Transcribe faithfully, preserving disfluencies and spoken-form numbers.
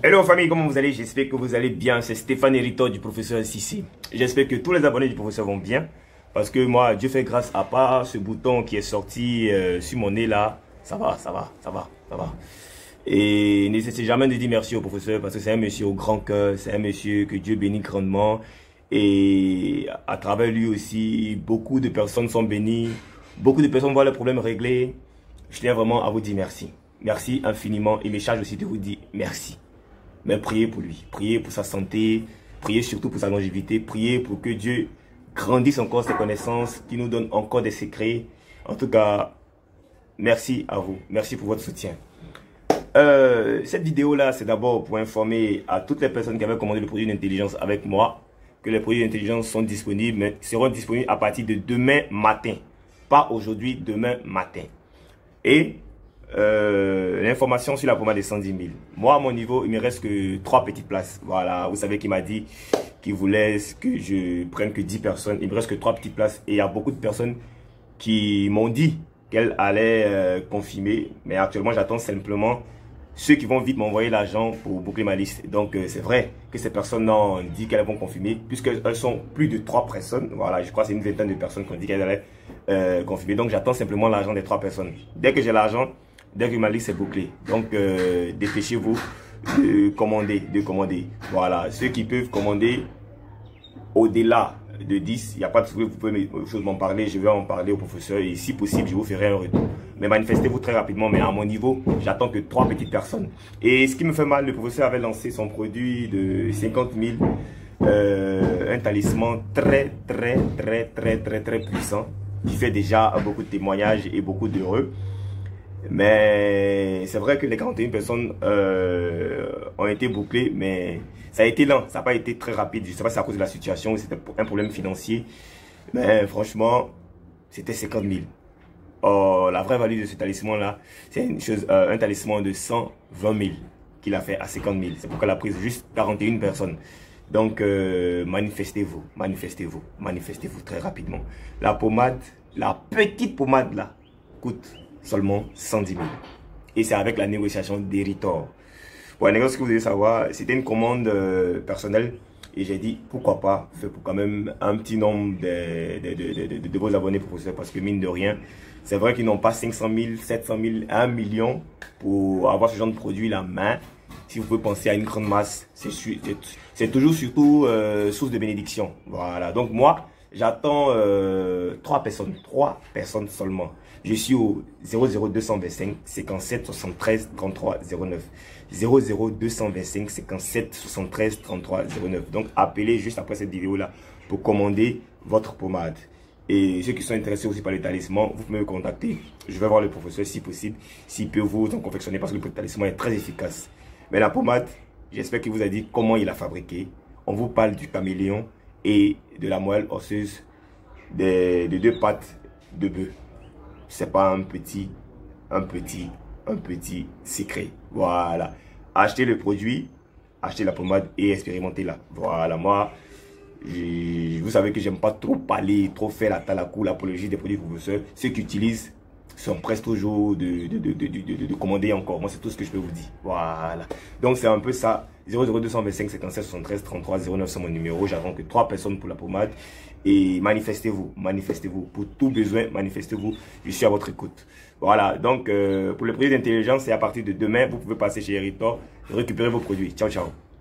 Hello famille, comment vous allez? J'espère que vous allez bien. C'est Stéphane Héritot du professeur Sissi. J'espère que tous les abonnés du professeur vont bien. Parce que moi, Dieu fait grâce, à part ce bouton qui est sorti euh, sur mon nez là, ça va, ça va, ça va, ça va. Et n'hésitez jamais de dire merci au professeur parce que c'est un monsieur au grand cœur, c'est un monsieur que Dieu bénit grandement. Et à travers lui aussi, beaucoup de personnes sont bénies, beaucoup de personnes voient leurs problèmes réglés. Je tiens vraiment à vous dire merci. Merci infiniment et mes charges aussi de vous dire merci. Mais priez pour lui, priez pour sa santé, priez surtout pour sa longévité, priez pour que Dieu grandisse encore ses connaissances, qu'il nous donne encore des secrets. En tout cas, merci à vous, merci pour votre soutien. Euh, cette vidéo-là, c'est d'abord pour informer à toutes les personnes qui avaient commandé le produit d'intelligence avec moi que les produits d'intelligence sont disponibles, mais seront disponibles à partir de demain matin. Pas aujourd'hui, demain matin. Et Euh, l'information sur la pommade est cent dix mille. Moi, à mon niveau, il me reste que trois petites places. Voilà, vous savez qu'il m'a dit qu'il voulait que je prenne que dix personnes. Il me reste que trois petites places. Et il y a beaucoup de personnes qui m'ont dit qu'elles allaient euh, confirmer. Mais actuellement, j'attends simplement ceux qui vont vite m'envoyer l'argent pour boucler ma liste. Donc, euh, c'est vrai que ces personnes ont dit qu'elles vont confirmer, puisqu'elles sont plus de trois personnes. Voilà, je crois que c'est une vingtaine de personnes qui ont dit qu'elles allaient euh, confirmer. Donc, j'attends simplement l'argent des trois personnes. Dès que j'ai l'argent, dès que ma liste est bouclée, donc euh, dépêchez-vous de commander, de commander. Voilà, ceux qui peuvent commander au-delà de dix, il n'y a pas de souci, vous pouvez m'en parler, je vais en parler au professeur et si possible, je vous ferai un retour. Mais manifestez-vous très rapidement, mais à mon niveau, j'attends que trois petites personnes. Et ce qui me fait mal, le professeur avait lancé son produit de cinquante mille, euh, un talisman très, très, très, très, très, très puissant, qui fait déjà beaucoup de témoignages et beaucoup d'heureux. Mais c'est vrai que les quarante et une personnes euh, ont été bouclées, mais ça a été lent, ça n'a pas été très rapide. Je ne sais pas si c'est à cause de la situation ou c'était un problème financier. Mais franchement, c'était cinquante mille. Oh, la vraie valeur de ce talisman-là, c'est une chose, euh, un talisman de cent vingt mille qu'il a fait à cinquante mille. C'est pourquoi il a pris juste quarante et une personnes. Donc, euh, manifestez-vous, manifestez-vous, manifestez-vous très rapidement. La pommade, la petite pommade là, coûte seulement cent dix mille. Et c'est avec la négociation d'Héritot. Pour la négociation que vous devez savoir, c'était une commande euh, personnelle. Et j'ai dit, pourquoi pas faire pour quand même un petit nombre de, de, de, de, de, de vos abonnés professeurs. Parce que mine de rien, c'est vrai qu'ils n'ont pas cinq cent mille, sept cent mille, un million pour avoir ce genre de produit la main. Si vous pouvez penser à une grande masse, c'est toujours surtout euh, source de bénédiction. Voilà. Donc moi, j'attends euh, trois personnes. Trois personnes seulement. Je suis au zéro zéro deux cent vingt-cinq cinquante-sept soixante-treize trente-trois zéro neuf. zéro zéro deux cent vingt-cinq cinquante-sept soixante-treize trente-trois zéro neuf. Donc appelez juste après cette vidéo là pour commander votre pommade. Et ceux qui sont intéressés aussi par les talismans, vous pouvez me contacter. Je vais voir le professeur si possible, s'il peut vous en confectionner parce que le talisman est très efficace. Mais la pommade, j'espère qu'il vous a dit comment il a fabriqué. On vous parle du caméléon et de la moelle osseuse des, des deux pattes de bœuf. C'est pas un petit, un petit, un petit secret. Voilà. Achetez le produit, achetez la pommade et expérimentez-la. Voilà. Moi, vous savez que j'aime pas trop parler, trop faire la talakou, l'apologie des produits professeurs. Ceux qui utilisent sont presque toujours de, de, de, de, de, de, de commander encore. Moi, c'est tout ce que je peux vous dire. Voilà. Donc, c'est un peu ça. zéro zéro deux cent vingt-cinq cinquante-sept soixante-treize trente-trois zéro neuf, c'est mon numéro. J'attends que trois personnes pour la pommade. Et manifestez-vous, manifestez-vous. Pour tout besoin, manifestez-vous. Je suis à votre écoute. Voilà. Donc, euh, pour les produits d'intelligence, c'est à partir de demain, vous pouvez passer chez Héritot et récupérer vos produits. Ciao, ciao.